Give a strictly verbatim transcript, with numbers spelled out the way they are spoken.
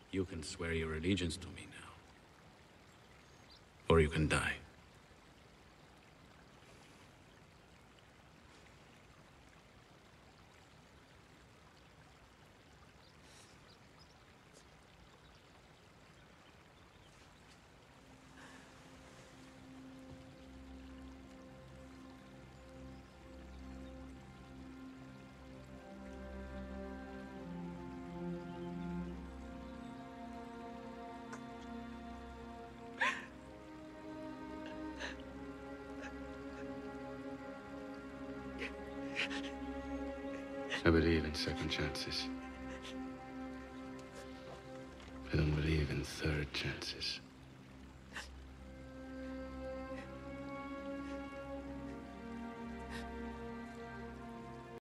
You can swear your allegiance to me now. Or you can die. I believe in second chances. I don't believe in third chances.